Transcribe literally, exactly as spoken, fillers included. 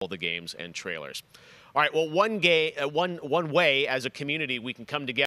the games and trailers. All right, well, one, gay, uh, one, one way as a community we can come together